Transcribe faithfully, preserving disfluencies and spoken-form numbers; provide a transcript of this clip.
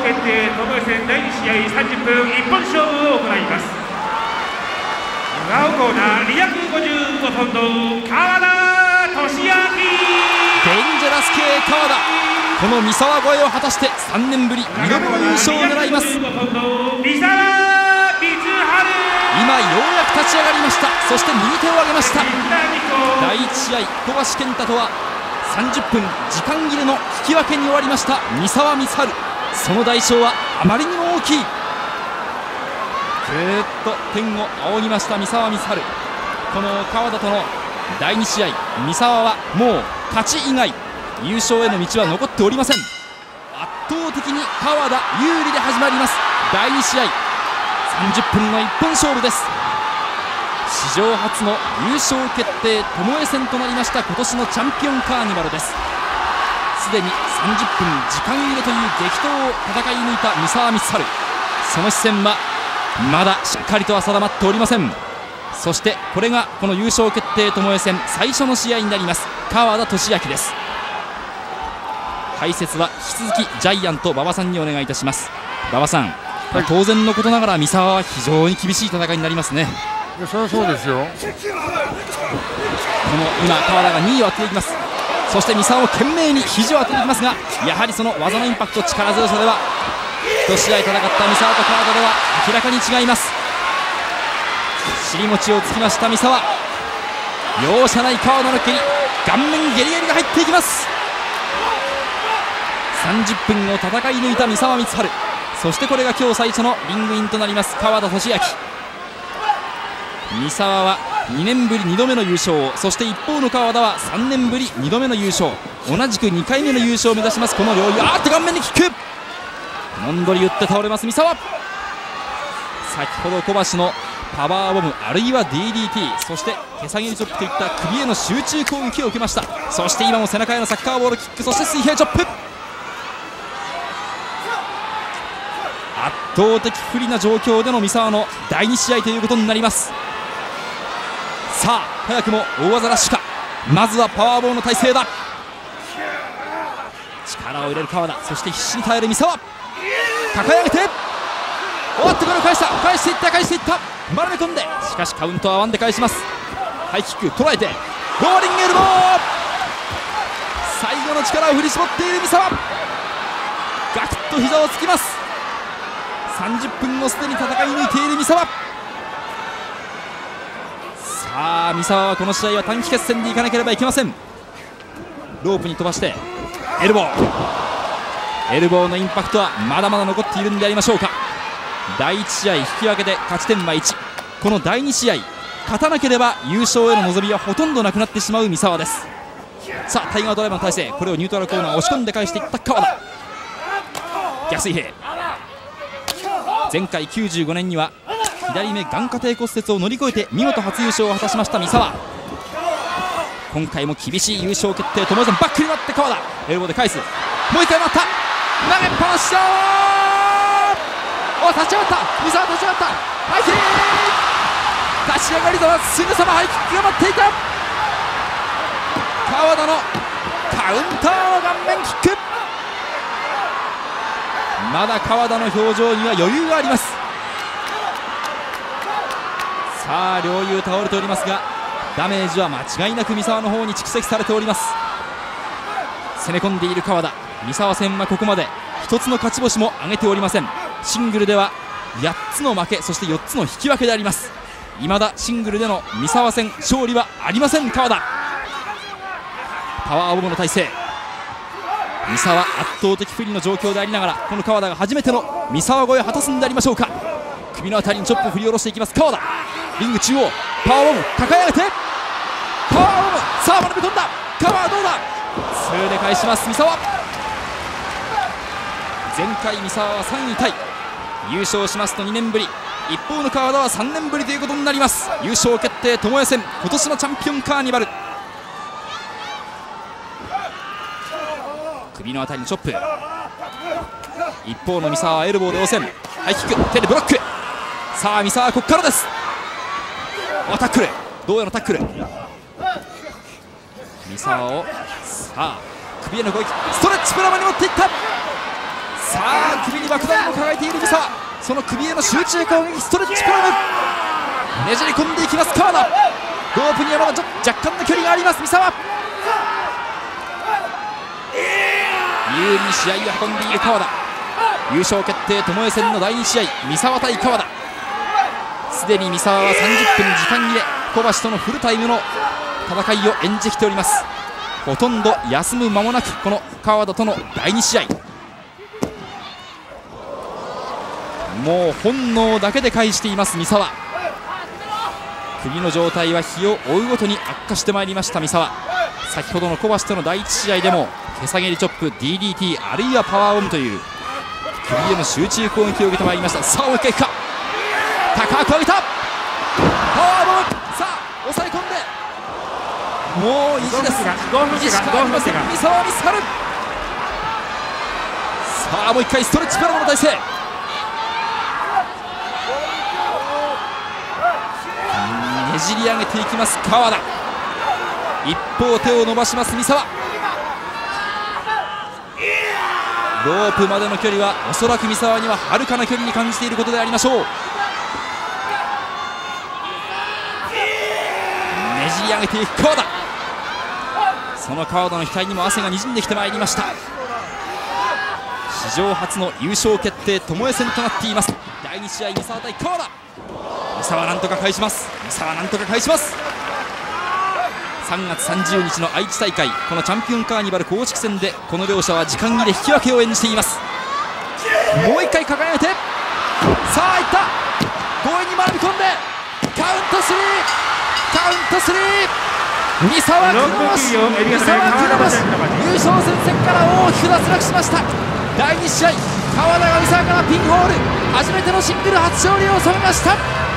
決定ともえ戦だいに試合さんじゅっぷん一本勝負を行います。なおコーナーにひゃくごじゅうごポンド川田俊明。 デンジャラス系川田、この三沢超えを果たしてさんねんぶりにどめの優勝を狙います。今ようやく立ち上がりました。そして右手を上げました。だいいち試合富樫健太とはさんじゅっぷん時間切れの引き分けに終わりました三沢光晴。その代償はあまりにも大きい。ぐーっと天を仰ぎました三沢光晴。この川田とのだいに試合、三沢はもう勝ち以外優勝への道は残っておりません。圧倒的に川田有利で始まります。だいに試合さんじゅっぷんの一本勝負です。史上初の優勝決定ともえ戦となりました今年のチャンピオンカーニバルです。すでにさんじゅっぷん時間切れという激闘を戦い抜いた三沢光晴。その視線はまだしっかりとは定まっておりません。そしてこれがこの優勝決定ともえ戦最初の試合になります川田俊明です。解説は引き続きジャイアント馬場さんにお願いいたします。馬場さん、はい、当然のことながら三沢は非常に厳しい戦いになりますね。 いや、そりゃそうですよ。この今川田がにいを当てていきます。そして三沢も懸命に肘を当てていきますが、やはりその技のインパクト、力強さではいち試合戦った三沢と川田では明らかに違います。尻餅をつきました三沢。容赦ない川田の蹴り、顔面ゲリゲリが入っていきます。さんじゅっぷんを戦い抜いた三沢光晴。そしてこれが今日最初のリングインとなります川田俊明。三沢はにねんぶりにどめの優勝、そして一方の川田はさんねんぶりにどめの優勝、同じくにかいめの優勝を目指しますこの両雄。あーっと顔面にキック、もんどり打って倒れます三沢。先ほど小橋のパワーボムあるいは ディーディーティー、 そして手下げチョップといった首への集中攻撃を受けました。そして今も背中へのサッカーボールキック、そして水平チョップ。圧倒的不利な状況での三沢のだいに試合ということになります。さあ早くも大技ラッシュか。まずはパワーボールの体勢だ。力を入れる川田、そして必死に耐える三沢。抱え上げて、おっとこれを返した、返していった返していった丸め込んで、しかしカウントはワンで返します。ハイキック捉えてローリングエルボー、最後の力を振り絞っている三沢。ガクッと膝をつきます。さんじゅっぷんをすでに戦い抜いている三沢。さあ三沢はこの試合は短期決戦でいかなければいけません。ロープに飛ばしてエルボー、エルボーのインパクトはまだまだ残っているんでありましょうか。だいいち試合引き分けで勝ち点はいち、このだいに試合勝たなければ優勝への望みはほとんどなくなってしまう三沢です。さあタイガードライバーの体勢、これをニュートラルコーナー押し込んで返していった川田。逆水平、前回きゅうじゅうごねんには左目眼下底骨折を乗り越えて見事初優勝を果たしました三沢。今回も厳しい優勝決定ともえ戦、バックになって川田エルボーで返す、もう一回回った、投げっぱなしだー。お立ち上がった、三沢立ち上がった、ハイキック、立ち上がりざますぐさまハイキックが待っていた。川田のカウンターの顔面キック、まだ川田の表情には余裕があります。さあ両雄倒れておりますが、ダメージは間違いなく三沢の方に蓄積されております。攻め込んでいる川田。三沢戦はここまでひとつの勝ち星も挙げておりません。シングルではやっつの負け、そしてよっつの引き分けであります。未だシングルでの三沢戦勝利はありません川田。パワーボムの体勢、三沢圧倒的不利の状況でありながら、この川田が初めての三沢超えを果たすんでありましょうか。首のあたりにチョップを振り下ろしていきます川田。リング中央パワーボム抱え上げてパワーボム、さあ丸め込んだ川はどうだ、ツーで返します三沢。前回三沢はさんいタイ、優勝しますとにねんぶり、一方の川田はさんねんぶりということになります。優勝決定ともえ戦、今年のチャンピオンカーニバル。首のあたりにチョップ、一方の三沢はエルボーで応戦、ハイキック手でブロック。さあ三沢はここからです。おタックル、同様のタックル、三沢をさあ首への攻撃、ストレッチプラマに持っていった。 さあ首に爆弾を抱えている三沢、その首への集中攻撃ストレッチプラム、ねじり込んでいきます川田。ロープにはまだ若干の距離があります三沢。有利に試合を運んでいる川田。優勝決定巴戦のだいに試合、三沢対川田。すでに三沢はさんじゅっぷん時間切れ、小橋とのフルタイムの戦いを演じきております。ほとんど休む間もなくこの川田とのだいに試合、もう本能だけで返しています三沢。首の状態は日を追うごとに悪化してまいりました三沢。先ほどの小橋とのだいいち試合でも手下げりチョップ ディーディーティー あるいはパワーオンという首への集中攻撃を受けてまいりました。さあもう一回いくか、高く上げたパワーボム、さあ抑え込んでもう意地です、意地しかありません三沢光晴。さあもう一回ストレッチプラムの体勢、ねじり上げていきます川田。一方手を伸ばします三沢。ロープまでの距離はおそらく三沢にははるかな距離に感じていることでありましょう。ねじり上げていく川田、その川田の額にも汗がにじんできてまいりました。史上初の優勝決定巴戦となっています。だいに試合三沢対川田。三沢なんとか返します、三沢なんとか返します。さんがつさんじゅうにちの愛知大会、このチャンピオンカーニバル公式戦でこの両者は時間切れ引き分けを演じています。もう一回掲げて、さあいった強引に回り込んでカウントスリー、カウントスリー、三沢黒星、三沢黒星、優勝戦線から大きく脱落しました。だいに試合、川田が三沢からピンホール、初めてのシングル初勝利を収めました。